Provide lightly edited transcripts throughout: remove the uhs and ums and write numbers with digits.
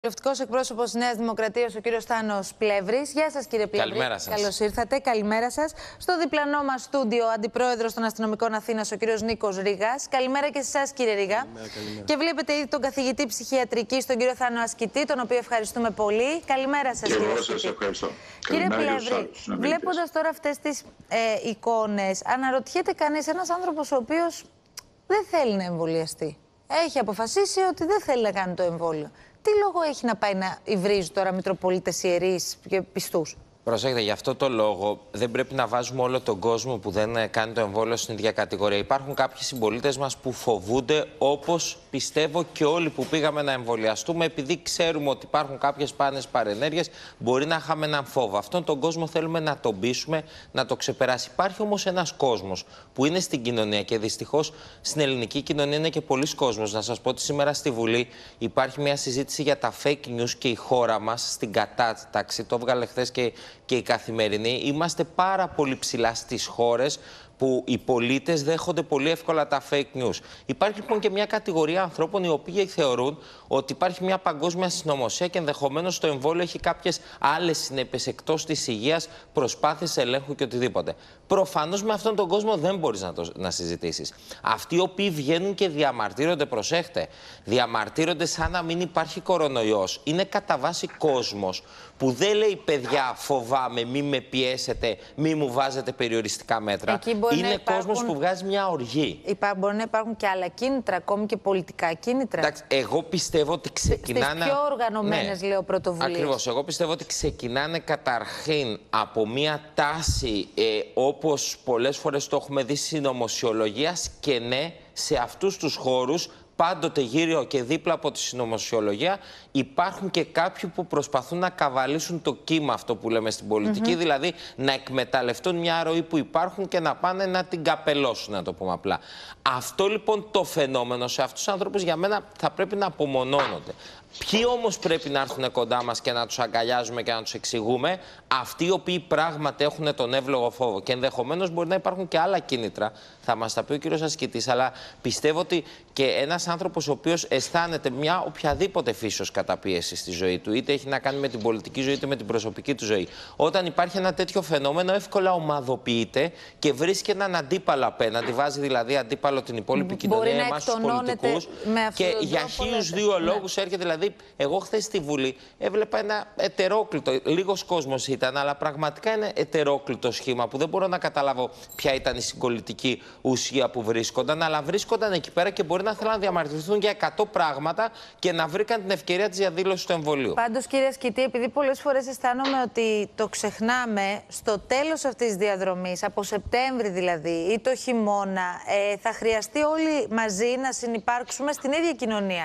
Βουλευτικός εκπρόσωπος Νέας Δημοκρατίας, ο κύριος Θάνος Πλεύρης. Γεια σας, κύριε Πλεύρη. Καλημέρα σας. Καλώς ήρθατε. Καλημέρα σας. Στο διπλανό μας στούντιο, αντιπρόεδρος των Αστυνομικών Αθήνας, ο κύριος Νίκος Ρήγας. Καλημέρα και σε εσάς, κύριε Ρήγα. Καλημέρα. Και βλέπετε ήδη τον καθηγητή ψυχιατρικής, τον κύριο Θάνο Ασκητή, τον οποίο ευχαριστούμε πολύ. Καλημέρα σας, κύριε Ασκητή. Σας ευχαριστώ. Κύριε Πλεύρη, βλέποντας τώρα αυτές τις εικόνες, αναρωτιέται κανείς, ένας άνθρωπος ο οποίος δεν θέλει να εμβολιαστεί. Έχει αποφασίσει ότι δεν θέλει να κάνει το εμβόλιο. Τι λόγο έχει να πάει να υβρίζει τώρα Μητροπολίτες, ιερείς και πιστούς? Προσέξτε, γι' αυτό το λόγο δεν πρέπει να βάζουμε όλο τον κόσμο που δεν κάνει το εμβόλιο στην ίδια κατηγορία. Υπάρχουν κάποιοι συμπολίτες μας που φοβούνται, όπως πιστεύω και όλοι που πήγαμε να εμβολιαστούμε, επειδή ξέρουμε ότι υπάρχουν κάποιες σπάνιες παρενέργειες, μπορεί να είχαμε έναν φόβο. Αυτόν τον κόσμο θέλουμε να τον πείσουμε, να το ξεπεράσει. Υπάρχει όμως ένας κόσμος που είναι στην κοινωνία και δυστυχώς στην ελληνική κοινωνία είναι και πολλοί κόσμος. Να σας πω ότι σήμερα στη Βουλή υπάρχει μια συζήτηση για τα fake news και η χώρα μας στην κατάταξη. Το έβγαλε χθες και η Καθημερινή. Είμαστε πάρα πολύ ψηλά στις χώρες που οι πολίτες δέχονται πολύ εύκολα τα fake news. Υπάρχει λοιπόν και μια κατηγορία ανθρώπων οι οποίοι θεωρούν ότι υπάρχει μια παγκόσμια συνωμοσία και ενδεχομένως το εμβόλιο έχει κάποιες άλλες συνέπειες εκτός της υγείας, προσπάθειες ελέγχου και οτιδήποτε. Προφανώς με αυτόν τον κόσμο δεν μπορείς να συζητήσεις. Αυτοί οι οποίοι βγαίνουν και διαμαρτύρονται, προσέχτε, διαμαρτύρονται σαν να μην υπάρχει κορονοϊός. Είναι κατά βάση κόσμος που δεν λέει παιδιά φοβάμαι, μη με πιέσετε, μη μου βάζετε περιοριστικά μέτρα. Είναι κόσμος που βγάζει μια οργή. Μπορεί να υπάρχουν και άλλα κίνητρα, ακόμη και πολιτικά κίνητρα. Εντάξει, εγώ πιστεύω ότι ξεκινάνε. Στις πιο οργανωμένες, λέω, πρωτοβουλίες. Ακριβώς. Εγώ πιστεύω ότι ξεκινάνε καταρχήν από μια τάση, όπως πολλές φορές το έχουμε δει, συνωμοσιολογίας, και ναι, σε αυτούς τους χώρους, πάντοτε γύρω και δίπλα από τη συνωμοσιολογία, υπάρχουν και κάποιοι που προσπαθούν να καβαλήσουν το κύμα, αυτό που λέμε στην πολιτική, δηλαδή να εκμεταλλευτούν μια ροή που υπάρχουν και να πάνε να την καπελώσουν, να το πούμε απλά. Αυτό λοιπόν το φαινόμενο σε αυτούς τους ανθρώπους για μένα θα πρέπει να απομονώνονται. Ποιοι όμως πρέπει να έρθουν κοντά μας και να τους αγκαλιάζουμε και να τους εξηγούμε? Αυτοί οι οποίοι πράγματι έχουν τον εύλογο φόβο. Και ενδεχομένως μπορεί να υπάρχουν και άλλα κίνητρα, θα μας τα πει ο κύριος Ασκητής, αλλά πιστεύω ότι και ένας άνθρωπος ο οποίος αισθάνεται μια οποιαδήποτε φύσεως καταπίεση στη ζωή του, είτε έχει να κάνει με την πολιτική ζωή είτε με την προσωπική του ζωή, όταν υπάρχει ένα τέτοιο φαινόμενο, εύκολα ομαδοποιείται και βρίσκει έναν αντίπαλο απέναντι. Βάζει δηλαδή αντίπαλο την υπόλοιπη κοινωνία, εμάς τους πολιτικούς. Και για 1002 λόγους έρχεται δηλαδή. Εγώ χθες στη Βουλή έβλεπα ένα ετερόκλητο, λίγος κόσμος ήταν, αλλά πραγματικά είναι ετερόκλητο σχήμα που δεν μπορώ να καταλάβω ποια ήταν η συγκολητική ουσία που βρίσκονταν, αλλά βρίσκονταν εκεί πέρα και μπορεί να θέλουν να διαμαρτυρηθούν για 100 πράγματα και να βρήκαν την ευκαιρία της διαδήλωσης του εμβολίου. Πάντως, κύριε Ασκητή, επειδή πολλές φορές αισθάνομαι ότι το ξεχνάμε, στο τέλος αυτής της διαδρομής, από Σεπτέμβρη δηλαδή ή το χειμώνα, θα χρειαστεί όλοι μαζί να συνυπάρξουμε στην ίδια κοινωνία.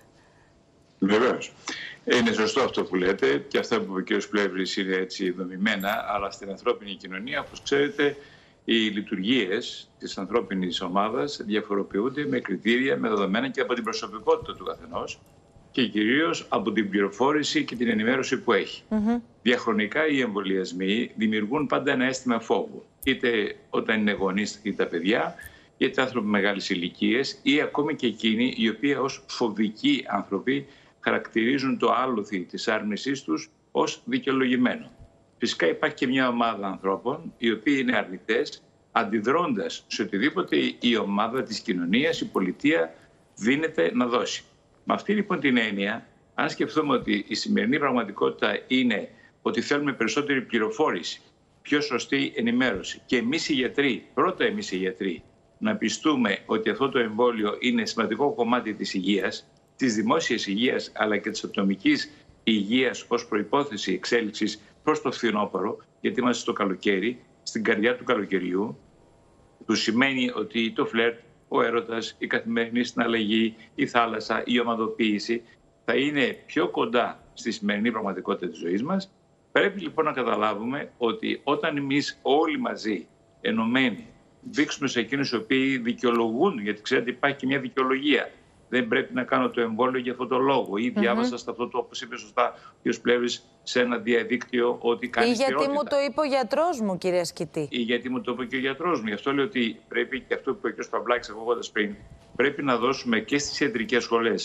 Βεβαίως. Είναι σωστό αυτό που λέτε και αυτά που είπε ο κ. Πλεύρης είναι έτσι δομημένα, αλλά στην ανθρώπινη κοινωνία, όπως ξέρετε, οι λειτουργίες της ανθρώπινης ομάδας διαφοροποιούνται με κριτήρια, με δεδομένα και από την προσωπικότητα του καθενός και κυρίως από την πληροφόρηση και την ενημέρωση που έχει. Διαχρονικά οι εμβολιασμοί δημιουργούν πάντα ένα αίσθημα φόβου, είτε όταν είναι γονείς ή τα παιδιά, είτε άνθρωποι μεγάλης ηλικίας ή ακόμη και εκείνοι οι οποίοι ως φοβικοί άνθρωποι χαρακτηρίζουν το άλοθη της άρνησής τους ως δικαιολογημένο. Φυσικά υπάρχει και μια ομάδα ανθρώπων οι οποίοι είναι αρνητές, αντιδρώντας σε οτιδήποτε η ομάδα της κοινωνίας, η πολιτεία δίνεται να δώσει. Με αυτή λοιπόν την έννοια, αν σκεφτούμε ότι η σημερινή πραγματικότητα είναι ότι θέλουμε περισσότερη πληροφόρηση, πιο σωστή ενημέρωση και εμείς οι γιατροί, πρώτα εμείς οι γιατροί, να πιστούμε ότι αυτό το εμβόλιο είναι σημαντικό κομμάτι της υγείας, της δημόσιας υγείας αλλά και της ατομικής υγείας ως προϋπόθεση εξέλιξης προς το φθινόπωρο, γιατί είμαστε στο καλοκαίρι, στην καρδιά του καλοκαιριού, που σημαίνει ότι το φλερτ, ο έρωτας, η καθημερινή συναλλαγή, η θάλασσα, η ομαδοποίηση θα είναι πιο κοντά στη σημερινή πραγματικότητα της ζωής μας. Πρέπει λοιπόν να καταλάβουμε ότι όταν εμείς όλοι μαζί, ενωμένοι, δείξουμε σε εκείνους οι οποίοι δικαιολογούν, γιατί ξέρετε υπάρχει και μια δικαιολογία. Δεν πρέπει να κάνω το εμβόλιο για αυτόν τον λόγο. Ή διάβασα σε αυτό το, όπως είπε σωστά ο κ. Πλεύρης, σε ένα διαδίκτυο ότι κάνει στηρότητα. Ή γιατί μου το είπε ο γιατρός μου, κύριε Ασκητή. Ή γιατί μου το είπε και ο γιατρός μου. Γι' αυτό λέω ότι πρέπει, και αυτό που είπε ο κ. Παυλάκης ακούγοντας πριν, πρέπει να δώσουμε και στις ιατρικές σχολές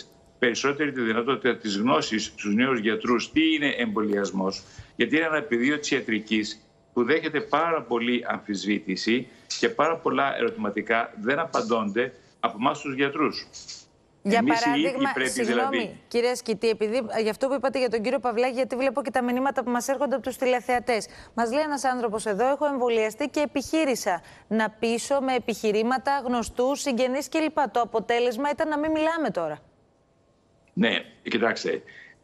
περισσότερη τη δυνατότητα της γνώσης στους νέους γιατρούς τι είναι εμβολιασμός, γιατί είναι ένα πεδίο της ιατρικής που δέχεται πάρα πολύ αμφισβήτηση και πάρα πολλά ερωτηματικά δεν απαντώνται από εμάς τους γιατρούς. Για παράδειγμα, συγγνώμη, κύριε Ασκητή, επειδή για αυτό που είπατε για τον κύριο Παυλάκη, γιατί βλέπω και τα μηνύματα που μας έρχονται από τους τηλεθεατές. Μας λέει ένας άνθρωπος εδώ: έχω εμβολιαστεί και επιχείρησα να πείσω με επιχειρήματα γνωστούς, συγγενείς κλπ. Το αποτέλεσμα ήταν να μην μιλάμε τώρα. Ναι, κοιτάξτε.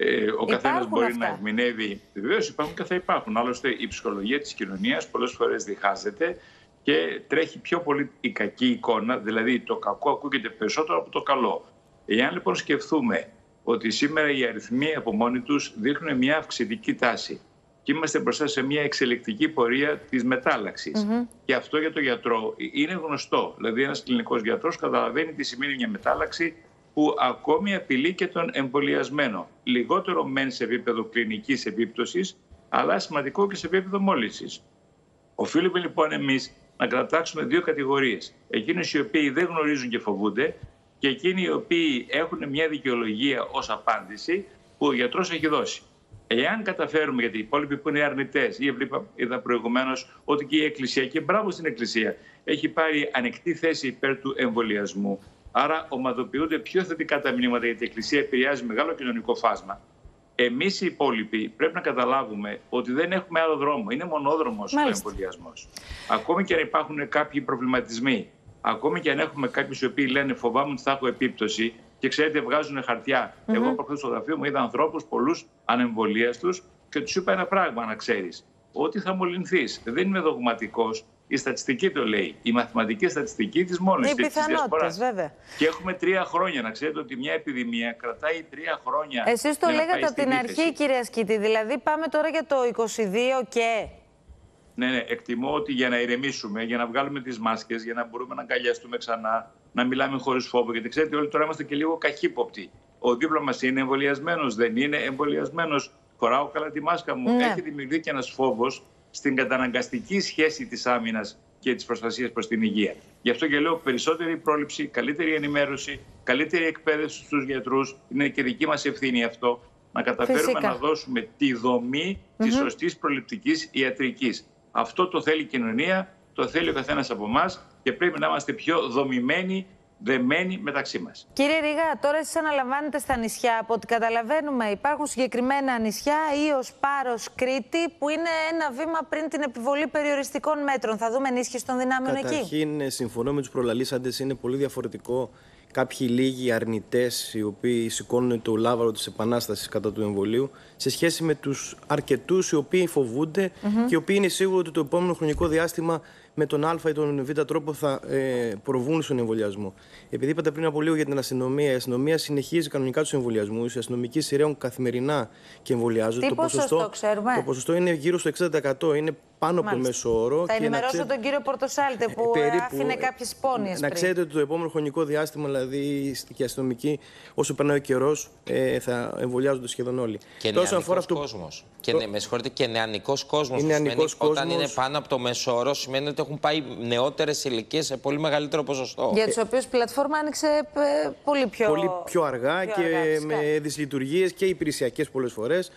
Ο καθένας μπορεί να ερμηνεύει. Βεβαίως υπάρχουν και θα υπάρχουν. Άλλωστε, η ψυχολογία της κοινωνίας πολλές φορές διχάζεται και τρέχει πιο πολύ η κακή εικόνα, δηλαδή το κακό ακούγεται περισσότερο από το καλό. Εάν λοιπόν σκεφτούμε ότι σήμερα οι αριθμοί από μόνοι τους δείχνουν μια αυξητική τάση και είμαστε μπροστά σε μια εξελικτική πορεία της μετάλλαξης. Και αυτό για τον γιατρό είναι γνωστό. Δηλαδή ένας κλινικός γιατρός καταλαβαίνει τι σημαίνει μια μετάλλαξη που ακόμη απειλεί και τον εμβολιασμένο. Λιγότερο μεν σε επίπεδο κλινικής επίπτωσης, αλλά σημαντικό και σε επίπεδο μόλυνσης. Οφείλουμε λοιπόν εμείς να κρατάξουμε δύο κατηγορίες. Εκείνους οι οποίοι δεν γνωρίζουν και φοβούνται και εκείνοι οι οποίοι έχουν μια δικαιολογία ως απάντηση που ο γιατρός έχει δώσει. Εάν καταφέρουμε, γιατί οι υπόλοιποι που είναι αρνητές, είδα προηγουμένως ότι και η Εκκλησία, και μπράβο στην Εκκλησία, έχει πάρει ανοιχτή θέση υπέρ του εμβολιασμού. Άρα ομαδοποιούνται πιο θετικά τα μηνύματα, γιατί η Εκκλησία επηρεάζει μεγάλο κοινωνικό φάσμα. Εμείς οι υπόλοιποι πρέπει να καταλάβουμε ότι δεν έχουμε άλλο δρόμο. Είναι μονόδρομος ο εμβολιασμός. Ακόμη και αν υπάρχουν κάποιοι προβληματισμοί, ακόμη και αν έχουμε κάποιους οι οποίοι λένε φοβάμαι ότι θα έχω επίπτωση και ξέρετε βγάζουν χαρτιά. Εγώ προχθές στο γραφείο μου είδα ανθρώπους πολλούς ανεμβολίαστους και τους είπα ένα πράγμα να ξέρεις. Ότι θα μολυνθείς. Δεν είμαι δογματικός. Η στατιστική το λέει. Η μαθηματική στατιστική της μόλυνσης. Οι πιθανότητες, βέβαια. Και έχουμε 3 χρόνια. Να ξέρετε ότι μια επιδημία κρατάει 3 χρόνια. Εσείς το λέγατε από την αρχή, κύριε Ασκητή. Δηλαδή, πάμε τώρα για το 22 και. Ναι, εκτιμώ ότι για να ηρεμήσουμε, για να βγάλουμε τις μάσκες, για να μπορούμε να αγκαλιαστούμε ξανά, να μιλάμε χωρίς φόβο. Γιατί ξέρετε, όλοι τώρα είμαστε και λίγο καχύποπτοι. Ο δίπλα μας είναι εμβολιασμένος, δεν είναι εμβολιασμένος. Φοράω καλά τη μάσκα μου. Ναι. Έχει δημιουργηθεί και ένας φόβος στην καταναγκαστική σχέση της άμυνας και της προστασίας προς την υγεία. Γι' αυτό και λέω περισσότερη πρόληψη, καλύτερη ενημέρωση, καλύτερη εκπαίδευση στους γιατρούς. Είναι και δική μας ευθύνη αυτό, να καταφέρουμε να δώσουμε τη δομή της σωστής προληπτικής ιατρικής. Αυτό το θέλει η κοινωνία, το θέλει ο καθένας από εμάς και πρέπει να είμαστε πιο δομημένοι, δεμένοι μεταξύ μας. Κύριε Ρήγα, τώρα εσείς αναλαμβάνετε στα νησιά. Από ό,τι καταλαβαίνουμε, υπάρχουν συγκεκριμένα νησιά, Ήος, Πάρος, Κρήτη, που είναι ένα βήμα πριν την επιβολή περιοριστικών μέτρων. Θα δούμε ενίσχυση των δυνάμεων εκεί. Καταρχήν, συμφωνώ με τους προλαλήσαντες, είναι πολύ διαφορετικό κάποιοι λίγοι αρνητές οι οποίοι σηκώνουν το λάβαρο της επανάστασης κατά του εμβολίου σε σχέση με τους αρκετούς οι οποίοι φοβούνται και οι οποίοι είναι σίγουροι ότι το επόμενο χρονικό διάστημα με τον Α ή τον Β τρόπο θα προβούν στον εμβολιασμό. Επειδή είπατε πριν από λίγο για την αστυνομία, η αστυνομία συνεχίζει κανονικά τους εμβολιασμούς. Οι αστυνομικοί σειραίουν καθημερινά και εμβολιάζονται. Τι ποσοστό ξέρουμε? Το ποσοστό είναι γύρω στο 60%. Είναι πάνω από το μέσο όρο. Θα ενημερώσω τον κύριο Πορτοσάλτε που άφηνε κάποιες υπόνοιες πριν. Να ξέρετε ότι το επόμενο χρονικό διάστημα, δηλαδή και οι αστυνομικοί, όσο περνάει ο καιρός, θα εμβολιάζονται σχεδόν όλοι. Και νεανικός κόσμος. Με συγχωρείτε, και νεανικός κόσμος. Όταν είναι πάνω από το μέσο όρο, σημαίνει ότι έχουν πάει νεότερες ηλικίες σε πολύ μεγαλύτερο ποσοστό. Για τους οποίους η πλατφόρμα άνοιξε πολύ πιο αργά και με δυσλειτουργίες και υπηρεσιακές πολλές φορές.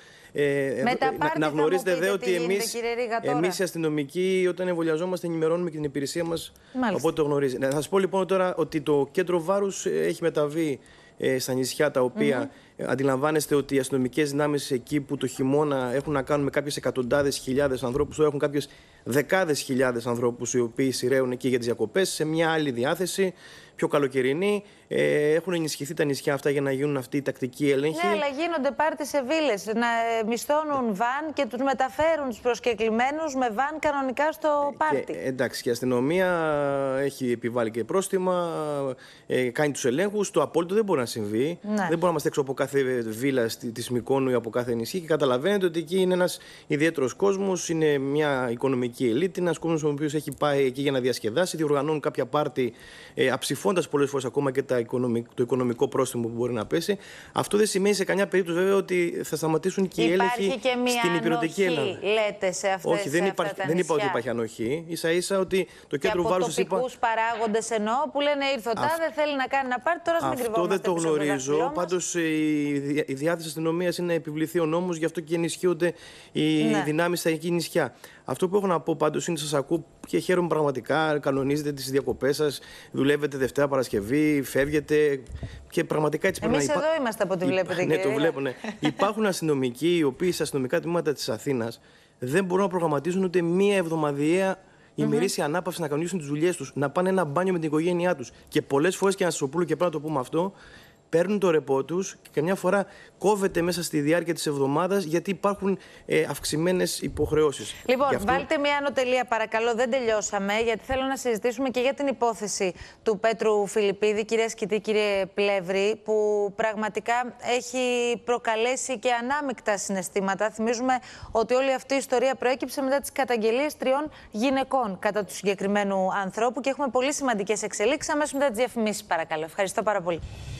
Να γνωρίζετε δε ότι εμείς οι αστυνομικοί όταν εμβολιαζόμαστε ενημερώνουμε και την υπηρεσία μας. Οπότε το γνωρίζει. Θα σας πω λοιπόν τώρα ότι το κέντρο βάρους έχει μεταβεί στα νησιά τα οποία αντιλαμβάνεστε ότι οι αστυνομικές δυνάμεις εκεί που το χειμώνα έχουν να κάνουν με κάποιες εκατοντάδες χιλιάδες ανθρώπους, τώρα έχουν κάποιες δεκάδες χιλιάδες ανθρώπους οι οποίοι σειραίουν εκεί για τις διακοπές σε μια άλλη διάθεση, πιο καλοκαιρινή. Έχουν ενισχυθεί τα νησιά αυτά για να γίνουν αυτοί οι τακτικοί έλεγχοι. Ναι, αλλά γίνονται πάρτι σε βίλες. Να μισθώνουν βαν και τους μεταφέρουν τους προσκεκλημένους με βαν κανονικά στο πάρτι. Εντάξει, και η αστυνομία έχει επιβάλει και πρόστιμα, κάνει τους ελέγχους. Το απόλυτο δεν μπορεί να συμβεί. Ναι. Δεν μπορούμε να είμαστε έξω από κάθε βίλα της Μυκόνου ή από κάθε νησί. Και καταλαβαίνετε ότι εκεί είναι ένας ιδιαίτερος κόσμος, είναι μια οικονομική αστυνομική ελίτ, είναι ένας κόσμος ο οποίος έχει πάει εκεί για να διασκεδάσει, διοργανώνουν κάποια πάρτι, αψηφώντας πολλές φορές ακόμα και το οικονομικό πρόστιμο που μπορεί να πέσει. Αυτό δεν σημαίνει σε καμιά περίπτωση βέβαια ότι θα σταματήσουν και οι έλεγχοι στην υπηρετική Ελλάδα. Λέτε σε αυτές, όχι, δεν είπα ότι υπάρχει ανοχή. Ίσα-ίσα ότι το κέντρο βάρους σας είπα. Τοπικούς παράγοντες εννοώ που λένε ήρθε ο τάδε, θέλει να κάνει ένα πάρτι, τώρα μην κρυβόμαστε. Αυτό δεν το γνωρίζω. Πάντως η διάθεση αστυνομίας είναι να επιβληθεί ο νόμος, γι' αυτό και ενισχύονται οι δυνάμεις στα εκεί νησιά. Αυτό που έχω να πω πάντως είναι, σας ακούω και χαίρομαι πραγματικά. Κανονίζετε τις διακοπές σας, δουλεύετε Δευτέρα Παρασκευή, φεύγετε και πραγματικά έτσι πρέπει να υπάρχει. Εμείς εδώ είμαστε από ό,τι βλέπετε, ναι, το βλέπω, ναι. Υπάρχουν αστυνομικοί οι οποίοι στα αστυνομικά τμήματα της Αθήνας δεν μπορούν να προγραμματίζουν ούτε μία εβδομαδιαία ημερήσια ανάπαυση να κανονίσουν τις δουλειές τους, να πάνε ένα μπάνιο με την οικογένειά τους. Και πολλές φορές, και να σας το πούμε και πρέπει να το πούμε αυτό, παίρνουν το ρεπό τους και καμιά φορά κόβεται μέσα στη διάρκεια της εβδομάδας γιατί υπάρχουν αυξημένες υποχρεώσεις. Λοιπόν, βάλτε μια ανωτελεία παρακαλώ, δεν τελειώσαμε, γιατί θέλω να συζητήσουμε και για την υπόθεση του Πέτρου Φιλιππίδη, κυρία Σκητή, κύριε Πλεύρη, που πραγματικά έχει προκαλέσει και ανάμεικτα συναισθήματα. Θυμίζουμε ότι όλη αυτή η ιστορία προέκυψε μετά τις καταγγελίες 3 γυναικών κατά του συγκεκριμένου ανθρώπου και έχουμε πολύ σημαντικές εξελίξεις αμέσως μετά τις διαφημίσεις, παρακαλώ. Ευχαριστώ πάρα πολύ.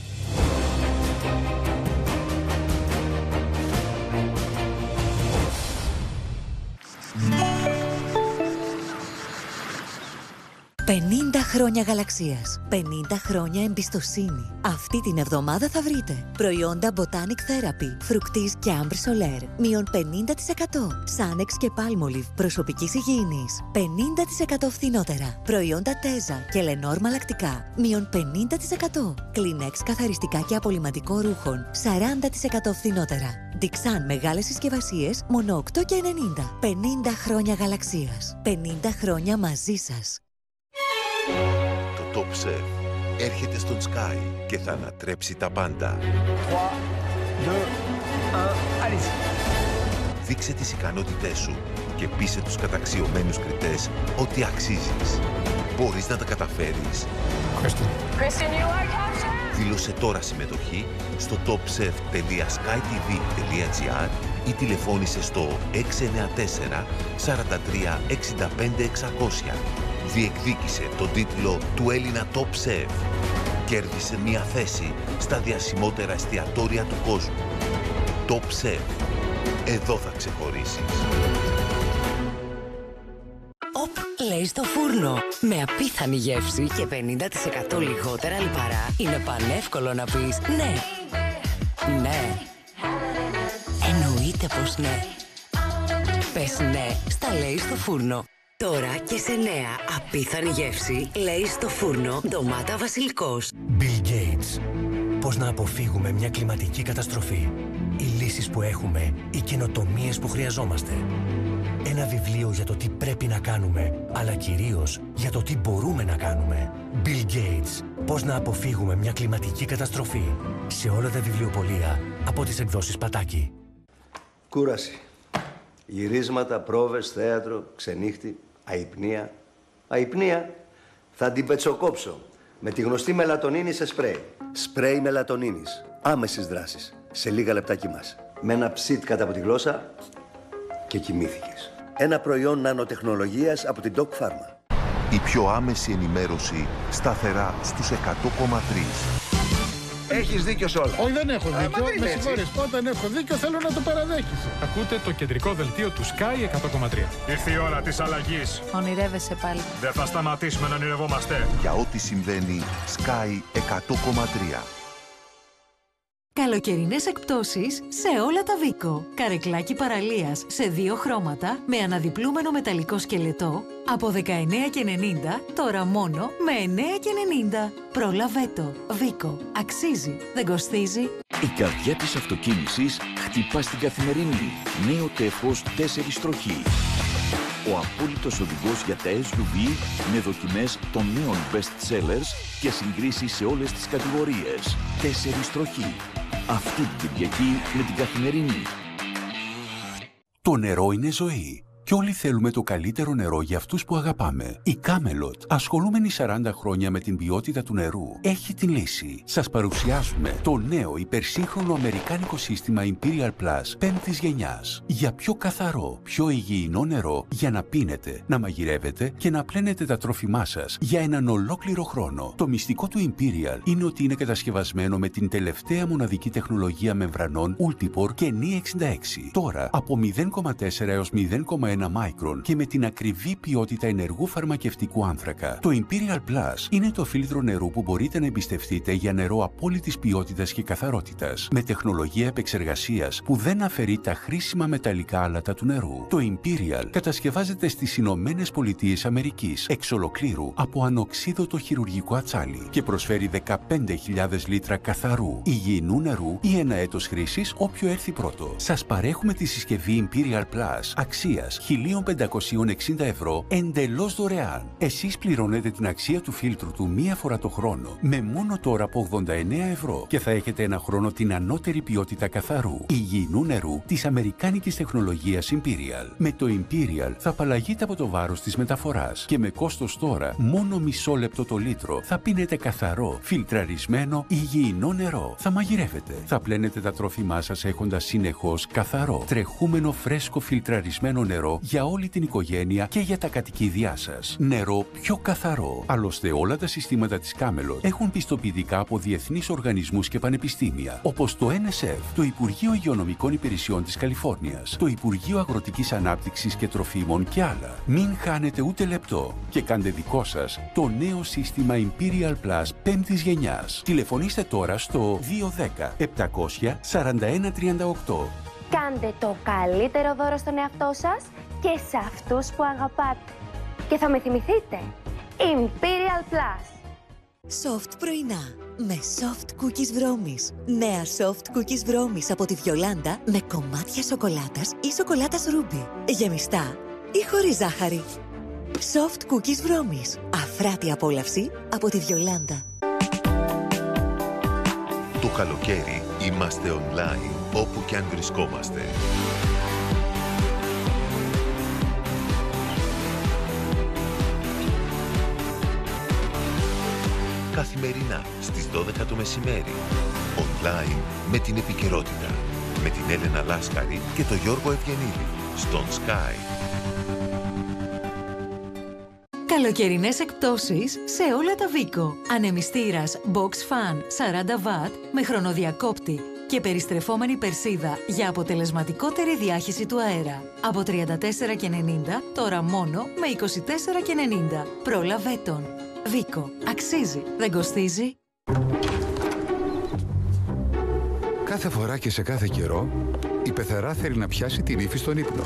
«50 χρόνια γαλαξίας, 50 χρόνια εμπιστοσύνη». Αυτή την εβδομάδα θα βρείτε προϊόντα Botanic Therapy, Φρουκτής και Ambre Solaire, μείον 50%. Sanex και Palmolive προσωπικής υγιεινής, 50% φθηνότερα. Προϊόντα Teza και Lenor μαλακτικά, μείον 50%. Kleenex καθαριστικά και απολυμματικό ρούχων, 40% φθηνότερα. Dixan μεγάλες συσκευασίες, μόνο 8,90. 50 χρόνια γαλαξίας, 50 χρόνια μαζί σας. Το Top Chef έρχεται στον Sky και θα ανατρέψει τα πάντα. 3, 2, 1, allez-y. Δείξε τις ικανότητές σου και πείσε τους καταξιωμένους κριτές ότι αξίζεις. Μπορείς να τα καταφέρεις. Δήλωσε τώρα συμμετοχή στο topchef.skytv.gr ή τηλεφώνησε στο 694 43 65 600. Διεκδίκησε τον τίτλο του Έλληνα Top Chef. Κέρδισε μια θέση στα διασημότερα εστιατόρια του κόσμου. Top Chef. Εδώ θα ξεχωρίσεις. Λέει στο φούρνο. Με απίθανη γεύση και 50% λιγότερα λιπαρά είναι πανεύκολο να πεις ναι. Ναι. Εννοείται πως ναι. Πες ναι στα Λέει στο φούρνο. Τώρα και σε νέα απίθανη γεύση Λέει στο φούρνο ντομάτα βασιλικός. Bill Gates. Πώς να αποφύγουμε μια κλιματική καταστροφή. Οι λύσεις που έχουμε, οι καινοτομίες που χρειαζόμαστε. Ένα βιβλίο για το τι πρέπει να κάνουμε, αλλά κυρίως για το τι μπορούμε να κάνουμε. Bill Gates. Πώς να αποφύγουμε μια κλιματική καταστροφή. Σε όλα τα βιβλιοπωλεία από τις εκδόσεις Πατάκη. Κούραση. Γυρίσματα, πρόβες, θέατρο, ξενύχτη, αϊπνία. Αϊπνία θα την πετσοκόψω με τη γνωστή μελατονίνη σε σπρέι. Σπρέι μελατονίνης. Άμεσης δράσης. Σε λίγα λεπτά κοιμάσαι. Με ένα ψιτ κάτω από τη γλώσσα και κοιμήθηκες. Ένα προϊόν νανοτεχνολογίας από την Doc Pharma. Η πιο άμεση ενημέρωση σταθερά στους 100,3. Έχεις δίκιο σε όλα. Όχι, δεν έχω δίκιο. Με συγχωρείς. Όταν έχω δίκιο, θέλω να το παραδέχεις. Ακούτε το κεντρικό δελτίο του Sky 100,3. Ήρθε η ώρα της αλλαγής. Ονειρεύεσαι πάλι. Δεν θα σταματήσουμε να ονειρευόμαστε. Για ό,τι συμβαίνει, Sky 100,3. Καλοκαιρινές εκπτώσεις σε όλα τα Βίκο. Καρεκλάκι παραλίας σε 2 χρώματα με αναδιπλούμενο μεταλλικό σκελετό από 19,90 τώρα μόνο με 9,90. Πρόλαβε το. Βίκο. Αξίζει. Δεν κοστίζει. Η καρδιά της αυτοκίνησης χτυπά στην καθημερινή. Νέο τέφος 4 τροχή. Ο απόλυτος οδηγός για τα SUV με δοκιμές των νέων best sellers και συγκρίσεις σε όλες τις κατηγορίες. 4 τροχή. Αυτή την Κυριακή με την καθημερινή. Το νερό είναι ζωή. Κι όλοι θέλουμε το καλύτερο νερό για αυτούς που αγαπάμε. Η Camelot, ασχολούμενη 40 χρόνια με την ποιότητα του νερού, έχει την λύση. Σας παρουσιάζουμε το νέο υπερσύγχρονο αμερικάνικο σύστημα Imperial Plus 5ης γενιάς. Για πιο καθαρό, πιο υγιεινό νερό για να πίνετε, να μαγειρεύετε και να πλένετε τα τρόφιμά σας για έναν ολόκληρο χρόνο. Το μυστικό του Imperial είναι ότι είναι κατασκευασμένο με την τελευταία μοναδική τεχνολογία μεμβρανών Ultipor και Ni 66. Τώρα από 0,4 έως 0,1 μάικρον και με την ακριβή ποιότητα ενεργού φαρμακευτικού άνθρακα. Το Imperial Plus είναι το φίλτρο νερού που μπορείτε να εμπιστευτείτε για νερό απόλυτης ποιότητας και καθαρότητας, με τεχνολογία επεξεργασίας που δεν αφαιρεί τα χρήσιμα μεταλλικά άλατα του νερού. Το Imperial κατασκευάζεται στις Ηνωμένες Πολιτείες Αμερικής εξ ολοκλήρου από ανοξίδωτο χειρουργικό ατσάλι και προσφέρει 15.000 λίτρα καθαρού, υγιεινού νερού ή ένα έτος χρήσης όποιο έρθει πρώτο. Σας παρέχουμε τη συσκευή Imperial Plus αξίας 1.560 ευρώ εντελώς δωρεάν. Εσείς πληρώνετε την αξία του φίλτρου του μία φορά το χρόνο με μόνο τώρα από 89 ευρώ και θα έχετε ένα χρόνο την ανώτερη ποιότητα καθαρού, υγιεινού νερού της αμερικάνικης τεχνολογίας Imperial. Με το Imperial θα απαλλαγείτε από το βάρος της μεταφοράς και με κόστος τώρα μόνο μισό λεπτό το λίτρο θα πίνετε καθαρό, φιλτραρισμένο, υγιεινό νερό. Θα μαγειρεύετε, θα πλένετε τα τρόφιμά σας έχοντας συνεχώς καθαρό, τρεχούμενο φρέσκο φιλτραρισμένο νερό για όλη την οικογένεια και για τα κατοικίδια σας. Νερό πιο καθαρό. Άλλωστε όλα τα συστήματα της Camelot έχουν πιστοποιητικά από διεθνείς οργανισμούς και πανεπιστήμια, όπως το NSF, το Υπουργείο Υγειονομικών Υπηρεσιών της Καλιφόρνιας, το Υπουργείο Αγροτικής Ανάπτυξης και Τροφίμων και άλλα. Μην χάνετε ούτε λεπτό και κάντε δικό σας το νέο σύστημα Imperial Plus 5ης γενιάς. Τηλεφωνήστε τώρα στο 210 700 4138. Κάντε το καλύτερο δώρο στον εαυτό σας και σε αυτούς που αγαπάτε. Και θα με θυμηθείτε. Imperial Plus. Soft πρωινά με soft cookies βρώμης. Νέα soft cookies βρώμης από τη Βιολάντα με κομμάτια σοκολάτας ή σοκολάτας ρούμπι. Γεμιστά ή χωρίς ζάχαρη. Soft cookies βρώμης. Αφράτη απόλαυση από τη Βιολάντα. Το καλοκαίρι είμαστε online όπου και αν βρισκόμαστε. Καθημερινά στις 12 το μεσημέρι. Online με την επικαιρότητα. Με την Έλενα Λάσκαρη και τον Γιώργο Ευγενίδη. Στον Sky. Καλοκαιρινές εκπτώσεις σε όλα τα Vico. Ανεμιστήρας Box Fan 40W με χρονοδιακόπτη και περιστρεφόμενη περσίδα για αποτελεσματικότερη διάχυση του αέρα. Από 34,90 τώρα μόνο με 24,90. Πρόλαβε τον. Vico. Αξίζει. Δεν κοστίζει. Κάθε φορά και σε κάθε καιρό, η πεθερά θέλει να πιάσει την ύφη στον ύπνο.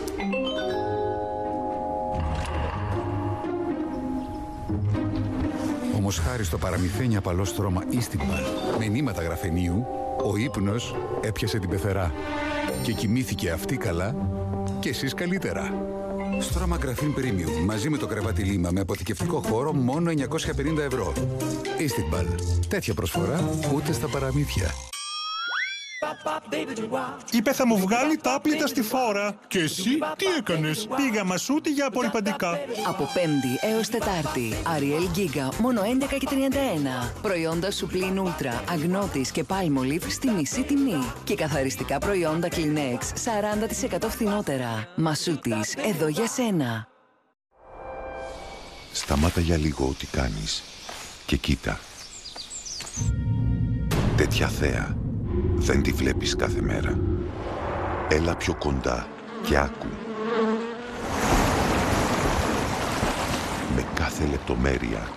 Όμως χάρη στο παραμυθένιο απαλό στρώμα Eastibal με νήματα γραφενίου, ο ύπνος έπιασε την πεθερά και κοιμήθηκε αυτή καλά και εσείς καλύτερα. Στρώμα Graphene Premium μαζί με το κρεβάτι λίμα με αποθηκευτικό χώρο μόνο 950 ευρώ. Eastibal. Τέτοια προσφορά ούτε στα παραμύθια. Είπε θα μου βγάλει τα άπλυτα στη φόρα. Και εσύ τι έκανες? Πήγα μασούτη για απορριπαντικά. Από Πέμπτη έως Τετάρτη. Ariel Giga μόνο 11,31. Προϊόντα Suplin Ultra, Αγνώτης και Palmolive στη μισή τιμή. Και καθαριστικά προϊόντα Kleenex 40% φθηνότερα. Μασούτης, εδώ για σένα. Σταμάτα για λίγο ό,τι κάνεις και κοίτα. Τέτοια θέα δεν τη βλέπεις κάθε μέρα. Έλα πιο κοντά και άκου. Με κάθε λεπτομέρεια.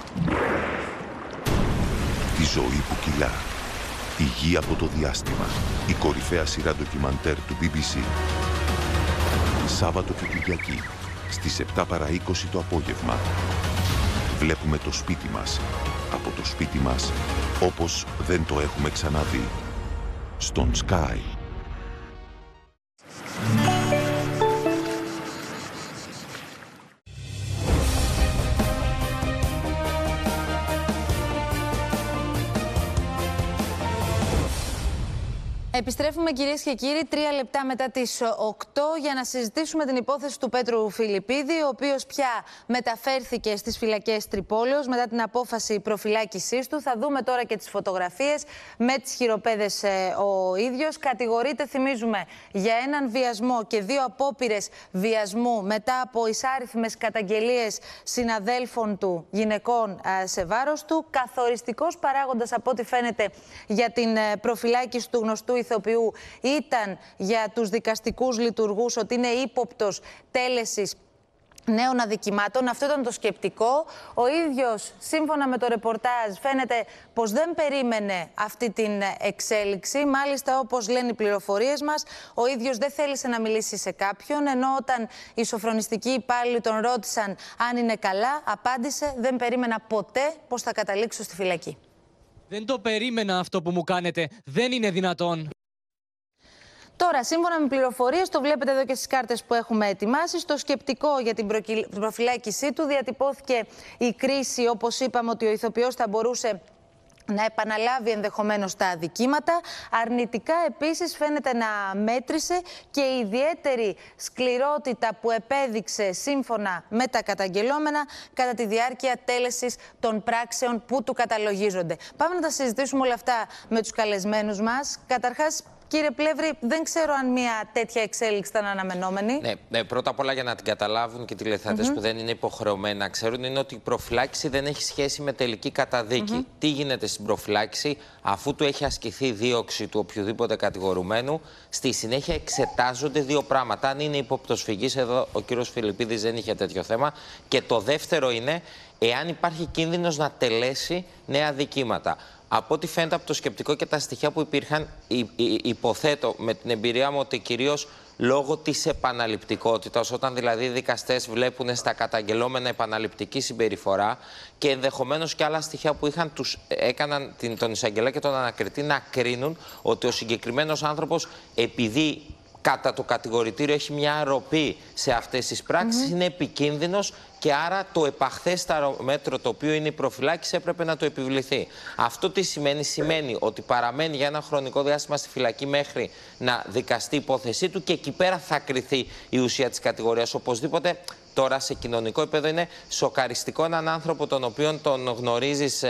Τη ζωή που κυλά. Η γη από το διάστημα. Η κορυφαία σειρά ντοκιμαντέρ του BBC. Σάββατο και Κυριακή στις 7 παρά 20 το απόγευμα. Βλέπουμε το σπίτι μας. Από το σπίτι μας όπως δεν το έχουμε ξαναδεί. Στον Sky. Επιστρέφουμε, κυρίες και κύριοι, 3 λεπτά μετά τις 8 για να συζητήσουμε την υπόθεση του Πέτρου Φιλιππίδη, ο οποίος πια μεταφέρθηκε στις φυλακές Τρυπόλεως μετά την απόφαση προφυλάκησής του. Θα δούμε τώρα και τις φωτογραφίες με τις χειροπέδες ο ίδιος. Κατηγορείται, θυμίζουμε, για έναν βιασμό και 2 απόπειρες βιασμού μετά από εισάριθμες καταγγελίες συναδέλφων του γυναικών σε βάρος του. Καθοριστικός παράγοντας, από ό,τι φαίνεται, για την προφυλάκηση του γνωστού ηθοποιού ήταν για τους δικαστικούς λειτουργούς ότι είναι ύποπτος τέλεσης νέων αδικημάτων. Αυτό ήταν το σκεπτικό. Ο ίδιος, σύμφωνα με το ρεπορτάζ, φαίνεται πως δεν περίμενε αυτή την εξέλιξη. Μάλιστα, όπως λένε οι πληροφορίες μας, ο ίδιος δεν θέλησε να μιλήσει σε κάποιον, ενώ όταν οι σοφρονιστικοί υπάλληλοι τον ρώτησαν αν είναι καλά, απάντησε «Δεν περίμενα ποτέ πως θα καταλήξω στη φυλακή». Δεν το περίμενα αυτό που μου κάνετε. Δεν είναι δυνατόν. Τώρα, σύμφωνα με πληροφορίες, το βλέπετε εδώ και στις κάρτες που έχουμε ετοιμάσει, στο σκεπτικό για την προφυλάκησή του διατυπώθηκε η κρίση, όπως είπαμε, ότι ο ηθοποιός θα μπορούσε να επαναλάβει ενδεχομένως τα αδικήματα. Αρνητικά επίσης φαίνεται να μέτρησε και η ιδιαίτερη σκληρότητα που επέδειξε σύμφωνα με τα καταγγελόμενα κατά τη διάρκεια τέλεσης των πράξεων που του καταλογίζονται. Πάμε να τα συζητήσουμε όλα αυτά με τους καλεσμένους μας. Καταρχάς, κύριε Πλεύρη, δεν ξέρω αν μια τέτοια εξέλιξη ήταν αναμενόμενη. Ναι, πρώτα απ' όλα για να την καταλάβουν και οι τηλεθεατές που δεν είναι υποχρεωμένοι να ξέρουν, είναι ότι η προφυλάκηση δεν έχει σχέση με τελική καταδίκη. Τι γίνεται στην προφυλάκηση, αφού του έχει ασκηθεί δίωξη του οποιοδήποτε κατηγορουμένου, στη συνέχεια εξετάζονται 2 πράγματα. Αν είναι ύποπτος φυγής, εδώ ο κύριος Φιλιππίδης δεν είχε τέτοιο θέμα. Και το δεύτερο είναι εάν υπάρχει κίνδυνος να τελέσει νέα δικήματα. Από ό,τι φαίνεται από το σκεπτικό και τα στοιχεία που υπήρχαν, υποθέτω με την εμπειρία μου ότι κυρίως λόγω της επαναληπτικότητας, όταν δηλαδή οι δικαστές βλέπουν στα καταγγελόμενα επαναληπτική συμπεριφορά και ενδεχομένως και άλλα στοιχεία που έκαναν τον εισαγγελέα και τον ανακριτή να κρίνουν ότι ο συγκεκριμένος άνθρωπος, επειδή κατά το κατηγορητήριο έχει μια αρροπή σε αυτές τις πράξεις, είναι επικίνδυνος και άρα το επαχθέσταρο μέτρο, το οποίο είναι η προφυλάκηση, έπρεπε να το επιβληθεί. Αυτό τι σημαίνει? Σημαίνει ότι παραμένει για ένα χρονικό διάστημα στη φυλακή μέχρι να δικαστεί η υπόθεσή του και εκεί πέρα θα κριθεί η ουσία της κατηγορίας. Οπωσδήποτε, τώρα σε κοινωνικό επίπεδο είναι σοκαριστικό έναν άνθρωπο τον οποίον τον γνωρίζεις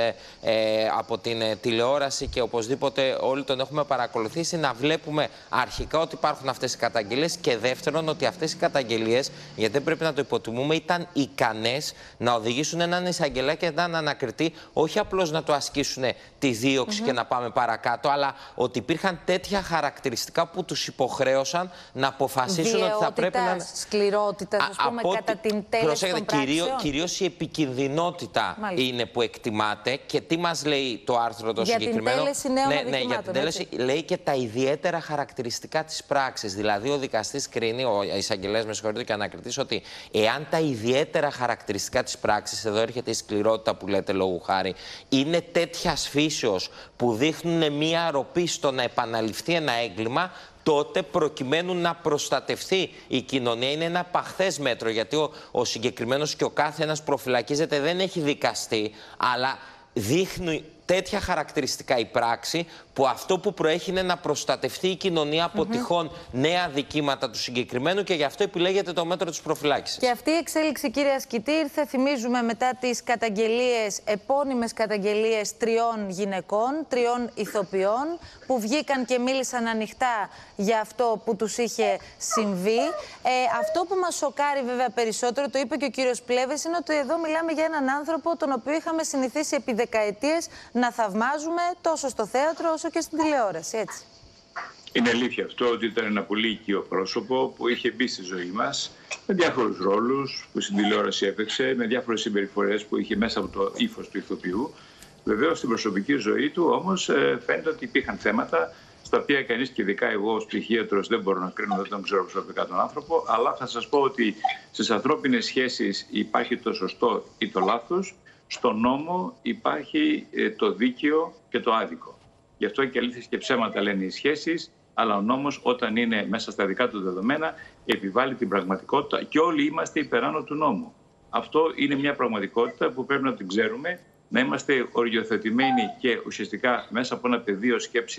από την τηλεόραση και οπωσδήποτε όλοι τον έχουμε παρακολουθήσει, να βλέπουμε αρχικά ότι υπάρχουν αυτές οι καταγγελίες και δεύτερον ότι αυτές οι καταγγελίες, γιατί δεν πρέπει να το υποτιμούμε, ήταν ικανές να οδηγήσουν έναν εισαγγελέα και έναν ανακριτή όχι απλώς να το ασκήσουν τη δίωξη και να πάμε παρακάτω, αλλά ότι υπήρχαν τέτοια χαρακτηριστικά που τους υποχρέωσαν να αποφασίσουν ότι θα πρέπει να... Σκληρότητα, ας πούμε, κατά την τέλεση των πράξεων. Κυρίως η επικινδυνότητα είναι που εκτιμάται και τι μας λέει το άρθρο το συγκεκριμένο. Για την τέλεση νέων αδικημάτων. Ναι, για την τέλεση λέει και τα ιδιαίτερα χαρακτηριστικά της πράξης. Δηλαδή ο δικαστής κρίνει, ο εισαγγελέας με συγχωρείτε και ανακριτής, ότι εάν τα ιδιαίτερα χαρακτηριστικά της πράξης, εδώ έρχεται η σκληρότητα που λέτε λόγου χάρη, είναι τέτοιας φύσεως που δείχνουν μία αρροπή στο να επαναληφθεί ένα έγκλημα, τότε προκειμένου να προστατευτεί η κοινωνία, είναι ένα παχθές μέτρο, γιατί ο συγκεκριμένος και ο κάθε ένας προφυλακίζεται, δεν έχει δικαστεί, αλλά δείχνει τέτοια χαρακτηριστικά η πράξη που αυτό που προέχει είναι να προστατευτεί η κοινωνία από τυχόν νέα δικήματα του συγκεκριμένου και γι' αυτό επιλέγεται το μέτρο της προφυλάκησης. Και αυτή η εξέλιξη, κύριε Ασκητή, ήρθε, θυμίζουμε, μετά τις καταγγελίες, επώνυμες καταγγελίες 3 γυναικών, 3 ηθοποιών, που βγήκαν και μίλησαν ανοιχτά για αυτό που τους είχε συμβεί. Αυτό που μας σοκάρει βέβαια περισσότερο, το είπε και ο κύριος Πλεύρης, είναι ότι εδώ μιλάμε για έναν άνθρωπο τον οποίο είχαμε συνηθίσει επί δεκαετίες να θαυμάζουμε τόσο στο θέατρο όσο και στην τηλεόραση, έτσι. Είναι αλήθεια αυτό ότι ήταν ένα πολύ οικείο πρόσωπο που είχε μπει στη ζωή μας με διάφορους ρόλους που στην τηλεόραση έπαιξε, με διάφορες συμπεριφορές που είχε μέσα από το ύφος του ηθοποιού. Βεβαίως στην προσωπική ζωή του όμως φαίνεται ότι υπήρχαν θέματα στα οποία κανείς και ειδικά εγώ ως ψυχίατρος δεν μπορώ να κρίνω, δεν τον ξέρω προσωπικά τον άνθρωπο, αλλά θα σας πω ότι στις ανθρώπινες σχέσεις υπάρχει το σωστό ή το λάθος. Στον νόμο υπάρχει το δίκαιο και το άδικο. Γι' αυτό και αλήθειες και ψέματα λένε οι σχέσεις, αλλά ο νόμος όταν είναι μέσα στα δικά του δεδομένα επιβάλλει την πραγματικότητα και όλοι είμαστε υπεράνω του νόμου. Αυτό είναι μια πραγματικότητα που πρέπει να την ξέρουμε, να είμαστε οριοθετημένοι και ουσιαστικά μέσα από ένα πεδίο σκέψης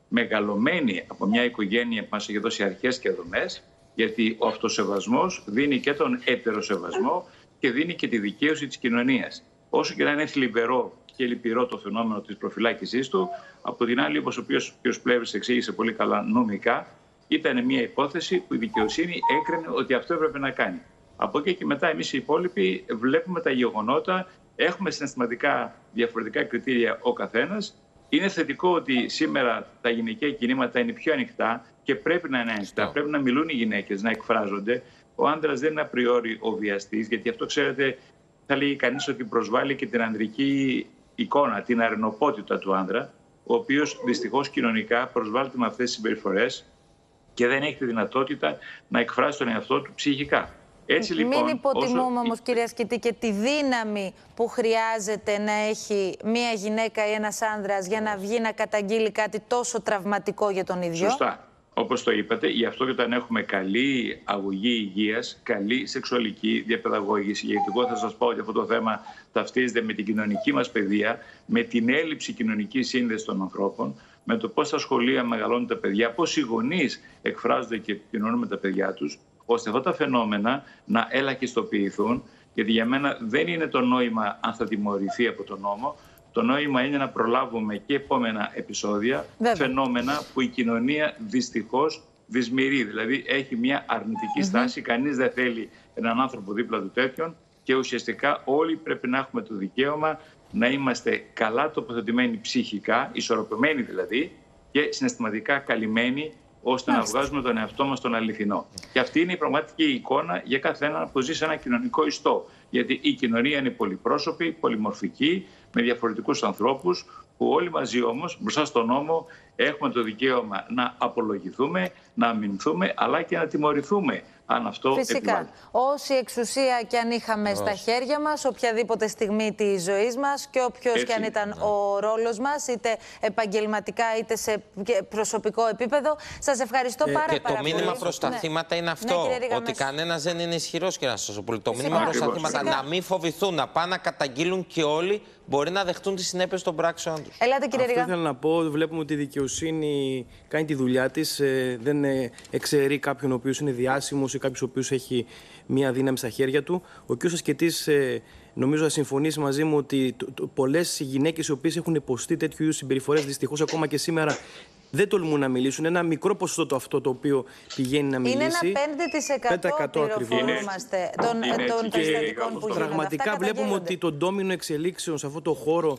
μεγαλωμένοι από μια οικογένεια που μας έχει δώσει αρχές και δομές, γιατί ο αυτοσεβασμός δίνει και τον έτεροσεβασμό και δίνει και τη δικαίωση της κοινωνίας. Όσο και να είναι θλιβερό και λυπηρό το φαινόμενο της προφυλάκησής του, από την άλλη, όπως ο κ. Πλεύρης εξήγησε πολύ καλά νομικά, ήταν μια υπόθεση που η δικαιοσύνη έκρινε ότι αυτό έπρεπε να κάνει. Από εκεί και μετά εμείς οι υπόλοιποι βλέπουμε τα γεγονότα, έχουμε συναισθηματικά διαφορετικά κριτήρια ο καθένας. Είναι θετικό ότι σήμερα τα γυναικεία κινήματα είναι πιο ανοιχτά και πρέπει να είναι ανοιχτά. Πρέπει να μιλούν οι γυναίκες, να εκφράζονται. Ο άντρας δεν είναι απριόρι ο βιαστής, γιατί αυτό, ξέρετε, θα λέγει κανείς ότι προσβάλλει και την ανδρική εικόνα, την αρενοπότητα του άντρα, ο οποίος δυστυχώς κοινωνικά προσβάλλεται με αυτές τις συμπεριφορές και δεν έχει τη δυνατότητα να εκφράσει τον εαυτό του ψυχικά. Έτσι, λοιπόν, μην υποτιμούμε όμως, κυρία Ασκητή, και τη δύναμη που χρειάζεται να έχει μία γυναίκα ή ένας άνδρας για να βγει να καταγγείλει κάτι τόσο τραυματικό για τον ίδιο. Σωστά. Όπως το είπατε, γι' αυτό και όταν έχουμε καλή αγωγή υγείας, καλή σεξουαλική διαπαιδαγώγηση, γιατί εγώ θα σας πω ότι αυτό το θέμα ταυτίζεται με την κοινωνική μας παιδεία, με την έλλειψη κοινωνικής σύνδεσης των ανθρώπων, με το πώς στα σχολεία μεγαλώνουν τα παιδιά, πώς οι γονείς εκφράζονται και επικοινωνούν με τα παιδιά τους, ώστε αυτά τα φαινόμενα να ελαχιστοποιηθούν, γιατί για μένα δεν είναι το νόημα αν θα τιμωρηθεί από τον νόμο. Το νόημα είναι να προλάβουμε και επόμενα επεισόδια, φαινόμενα που η κοινωνία δυστυχώς δυσμυρεί. Δηλαδή έχει μια αρνητική στάση, κανείς δεν θέλει έναν άνθρωπο δίπλα του τέτοιον και ουσιαστικά όλοι πρέπει να έχουμε το δικαίωμα να είμαστε καλά τοποθετημένοι ψυχικά, ισορροπημένοι δηλαδή και συναισθηματικά καλυμμένοι, ώστε να βγάζουμε τον εαυτό μας τον αληθινό. Και αυτή είναι η πραγματική εικόνα για κάθε έναν που ζει σε ένα κοινωνικό ιστό. Γιατί η κοινωνία είναι πολυπρόσωπη, πολυμορφική, με διαφορετικούς ανθρώπους, που όλοι μαζί όμως μπροστά στον νόμο έχουμε το δικαίωμα να απολογηθούμε, να αμυνθούμε, αλλά και να τιμωρηθούμε αν αυτό επιβάλλει. Όση εξουσία και αν είχαμε στα χέρια μας, οποιαδήποτε στιγμή της ζωής μας και όποιος και αν ήταν ο ρόλος μας, είτε επαγγελματικά είτε σε προσωπικό επίπεδο. Σας ευχαριστώ πάρα πολύ. Και το μήνυμα προς τα θύματα είναι αυτό, ότι κανένας δεν είναι ισχυρός, κύριε Σωσοπούλου. Το μήνυμα προς τα θύματα να μην φοβηθούν, να πάνε να καταγγείλουν και όλοι μπορεί να δεχτούν τις συνέπειες των πράξεων τους. Ελάτε, κύριε Ρίγα. Αυτό ήθελα να πω. Βλέπουμε ότι η δικαιοσύνη κάνει τη δουλειά της. Δεν εξαιρεί κάποιον ο οποίος είναι διάσημος ή κάποιος ο οποίος έχει μία δύναμη στα χέρια του. Ο κ. Ασκητής νομίζω θα συμφωνήσει μαζί μου ότι πολλές γυναίκες οι οποίες έχουν υποστεί τέτοιου είδους συμπεριφορές, δυστυχώς ακόμα και σήμερα, δεν τολμούν να μιλήσουν. Ένα μικρό ποσοστό το αυτό το οποίο πηγαίνει να μιλήσει. Είναι ένα 5% πληροφορούμαστε των περιστατικών που γίνονται. Πραγματικά βλέπουμε ότι το ντόμινο εξελίξεων σε αυτό το χώρο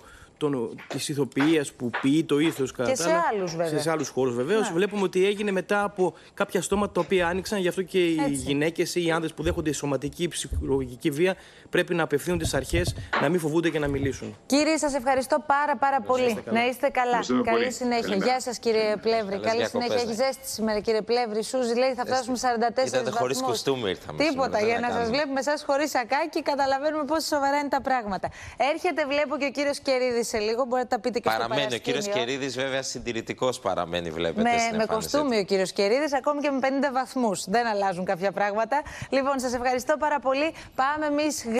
της ηθοποιίας που ποιεί το ήθος κατά και σε άλλους, βέβαια. Σε άλλους χώρους βεβαίως. Βλέπουμε ότι έγινε μετά από κάποια στόματα τα οποία άνοιξαν. Γι' αυτό και οι γυναίκες ή οι άνδρες που δέχονται σωματική ή ψυχολογική βία πρέπει να απευθύνουν τις αρχές, να μην φοβούνται και να μιλήσουν. Κύριε, σας ευχαριστώ πάρα πολύ. Να είστε καλά. Καλή συνέχεια. Γεια σας, κύριε Πλεύρη. Καλή συνέχεια. Έχει ζέστη σήμερα, κύριε Πλεύρη. Σούζη λέει θα φτάσουμε 44 βαθμούς. Χωρίς κοστούμι ήρθαμε. Τίποτα. Για να σας βλέπουμε εσάς χωρίς σακάκι, καταλαβαίνουμε πόσο σοβαρά είναι τα πράγματα. Έρχεται, βλέπω, και ο κύριος Κερίδης σε λίγο. Μπορείτε να τα πείτε και στο παρασκήνιο. Παραμένει ο κύριος Κερίδης, βέβαια συντηρητικός παραμένει, βλέπετε. Με κοστούμι ο κύριος Κερίδης, ακόμη και με 50 βαθμούς. Δεν αλλάζουν κάποια πράγματα. Λοιπόν, σας ευχαριστώ πάρα πολύ. Πάμε εμείς.